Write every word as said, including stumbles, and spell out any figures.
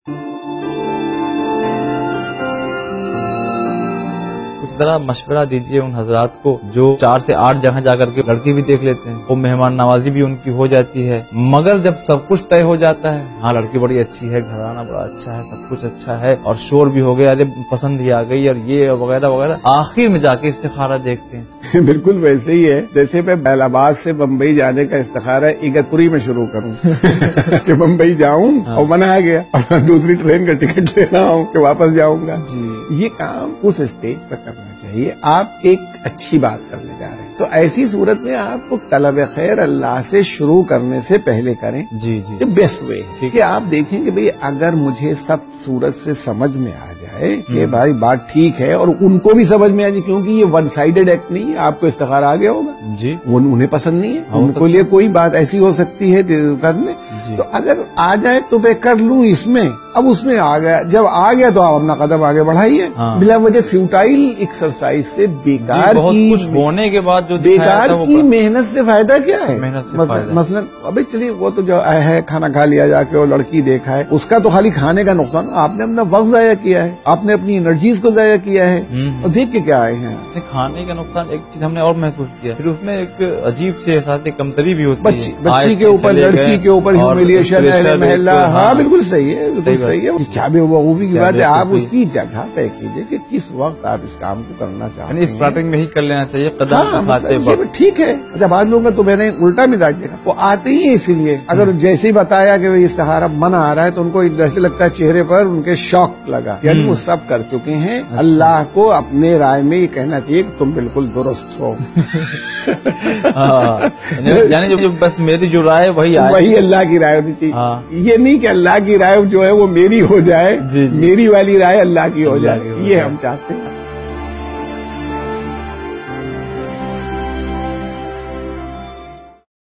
کچھ ذرا مشورہ دیجیے ان حضرات کو جو چار سے آٹھ جگہ جا کر کے لڑکی بھی دیکھ لیتے ہیں، وہ مہمان نوازی بھی ان کی ہو جاتی ہے، مگر جب سب کچھ طے ہو جاتا ہے، ہاں لڑکی بڑی اچھی ہے، گھرانہ بڑا اچھا ہے، سب کچھ اچھا ہے، اور شور بھی ہو گیا، ارے پسند ہی آ گئی اور یہ وغیرہ وغیرہ، آخر میں جا کے استخارہ دیکھتے ہیں۔ بالکل ویسے ہی ہے جیسے میں بیل آباد سے بمبئی جانے کا استخارہ اگتپوری میں شروع کروں کہ بمبئی جاؤں اور من آ گیا، اب دوسری ٹرین کا ٹکٹ لینا ہوں کہ واپس جاؤں گا۔ جی یہ کام اس اسٹیج پر کرنا چاہیے، آپ ایک اچھی بات کرنے جا رہے ہیں تو ایسی صورت میں آپ کو طلب خیر اللہ سے شروع کرنے سے پہلے کریں۔ جی جی یہ بیسٹ وے ہے کہ آپ دیکھیں کہ بھئی اگر مجھے سب صورت سے سمجھ میں آ جائے کہ بھائی بات ٹھیک ہے اور ان کو بھی سمجھ میں آ جائے، کیونکہ یہ ون سائیڈڈ ایکٹ نہیں ہے، آپ کو استخارہ آ گیا ہوگا، جی وہ انہیں پسند نہیں ہے، ان کو لیے کوئی بات ایسی ہو سکتی ہے کرنے، تو اگر آ جائے تو میں کر لوں اس میں، اب اس میں آ گیا، جب آ گیا تو آپ اپنا قدم آگے بڑھائیے، بلا وجہ فیوٹائل ایکسرسائز سے بیکار کی کچھ ہونے کے بعد جو بیکار کی محنت سے فائدہ کیا ہے؟ محنت سے مثلا ابھی چلیے وہ تو جو ہے کھانا کھا لیا جا کے اور لڑکی دیکھا ہے، اس کا تو خالی کھانے کا نقصان، آپ نے اپنا وقت ضائع کیا ہے، آپ نے اپنی انرجیز کو ضائع کیا ہے، اور دیکھ کے کیا آئے ہیں کھانے کا نقصان۔ ایک چیز ہم نے اور محسوس کیا، پھر اس میں ایک عجیب سے احساس کمتری بھی ہوتی ہے، بچی کے اوپر، لڑکی کے اوپر ہیوملیشن، اہل محلہ، ہاں بالکل صحیح ہے، بالکل صحیح ہے، کیا بے وقوفی کی بات ہے، آپ اس کی جگہ طے کیجیے کہ کس وقت آپ اس کام کو کرنا چاہتے ہیں، اسٹارٹنگ میں ہی کر لینا چاہیے قدم اٹھاتے وقت۔ ٹھیک ہے، اچھا بعض لوگوں کا تو میں نے الٹا مزاج دیکھا، وہ آتے ہی اسی لیے، اگر جیسے ہی بتایا کہ استخارہ منع آ رہا ہے تو ان کو جیسے لگتا ہے چہرے پر ان کے شوق لگا، یعنی وہ سب کر چکے ہیں۔ اللہ کو اپنے رائے میں یہ کہنا چاہیے کہ تم بالکل درست ہو، یعنی جو بس میری جو رائے وہی وہی اللہ کی رائے ہونی چاہیے، یہ نہیں کہ اللہ کی رائے جو ہے وہ میری ہو جائے، میری والی رائے اللہ کی ہو جائے، یہ ہم چاہتے ہیں۔